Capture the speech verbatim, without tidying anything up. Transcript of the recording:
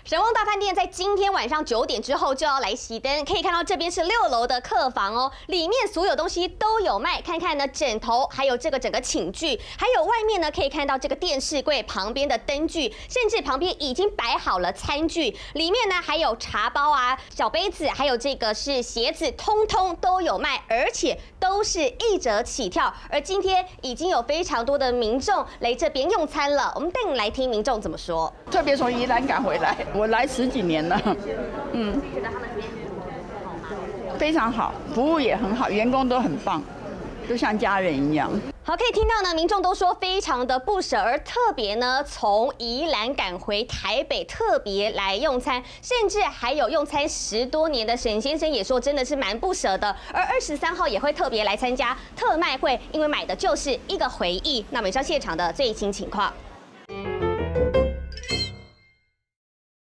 神旺大饭店在今天晚上九点之后就要来熄灯，可以看到这边是六楼的客房哦，里面所有东西都有卖。看看呢，枕头，还有这个整个寝具，还有外面呢可以看到这个电视柜旁边的灯具，甚至旁边已经摆好了餐具，里面呢还有茶包啊、小杯子，还有这个是鞋子，通通都有卖，而且都是一折起跳。而今天已经有非常多的民众来这边用餐了，我们带你来听民众怎么说。 特别从宜兰赶回来，我来十几年了，嗯， 觉得他们这边好吗？ 非常好，服务也很好，员工都很棒，就像家人一样。 好，可以听到呢，民众都说非常的不舍，而特别呢从宜兰赶回台北，特别来用餐，甚至还有用餐十多年的沈先生也说真的是蛮不舍的。而二十三号也会特别来参加特卖会，因为买的就是一个回忆。那我们上现场的最新情况。